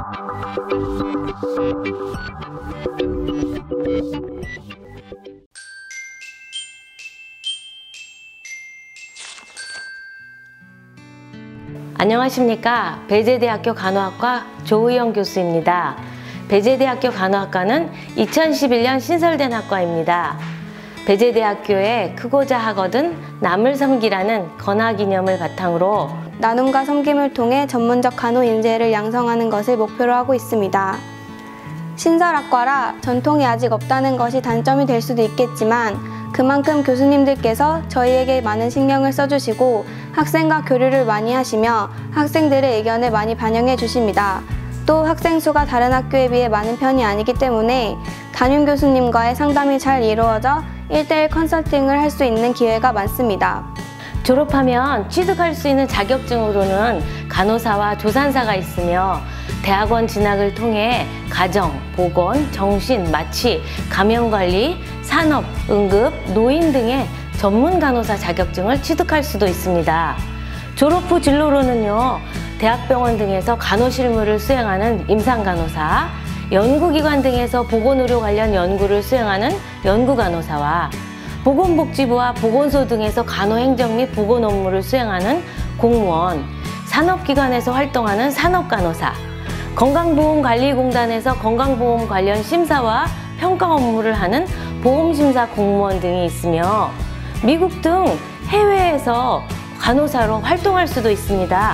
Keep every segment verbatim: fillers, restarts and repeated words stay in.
안녕하십니까. 배재대학교 간호학과 조의영 교수입니다. 배재대학교 간호학과는 이천십일 년 신설된 학과입니다. 배재대학교의 크고자 하거든 남을 섬기라는 건화기념을 바탕으로 나눔과 섬김을 통해 전문적 간호 인재를 양성하는 것을 목표로 하고 있습니다. 신설학과라 전통이 아직 없다는 것이 단점이 될 수도 있겠지만 그만큼 교수님들께서 저희에게 많은 신경을 써주시고 학생과 교류를 많이 하시며 학생들의 의견을 많이 반영해 주십니다. 또 학생 수가 다른 학교에 비해 많은 편이 아니기 때문에 담임 교수님과의 상담이 잘 이루어져 일 대일 컨설팅을 할 수 있는 기회가 많습니다. 졸업하면 취득할 수 있는 자격증으로는 간호사와 조산사가 있으며 대학원 진학을 통해 가정, 보건, 정신, 마취, 감염관리, 산업, 응급, 노인 등의 전문 간호사 자격증을 취득할 수도 있습니다. 졸업 후 진로로는요, 대학병원 등에서 간호실무를 수행하는 임상간호사, 연구기관 등에서 보건의료 관련 연구를 수행하는 연구간호사와 보건복지부와 보건소 등에서 간호행정 및 보건 업무를 수행하는 공무원, 산업기관에서 활동하는 산업간호사, 건강보험관리공단에서 건강보험 관련 심사와 평가 업무를 하는 보험심사 공무원 등이 있으며 미국 등 해외에서 간호사로 활동할 수도 있습니다.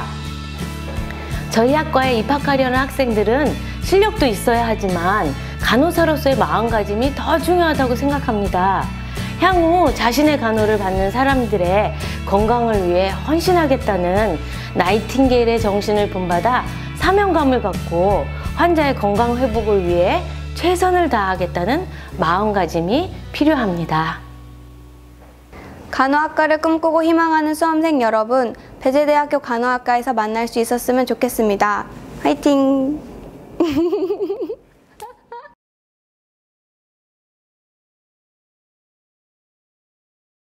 저희 학과에 입학하려는 학생들은 실력도 있어야 하지만 간호사로서의 마음가짐이 더 중요하다고 생각합니다. 향후 자신의 간호를 받는 사람들의 건강을 위해 헌신하겠다는 나이팅게일의 정신을 본받아 사명감을 갖고 환자의 건강 회복을 위해 최선을 다하겠다는 마음가짐이 필요합니다. 간호학과를 꿈꾸고 희망하는 수험생 여러분, 배재대학교 간호학과에서 만날 수 있었으면 좋겠습니다. 화이팅!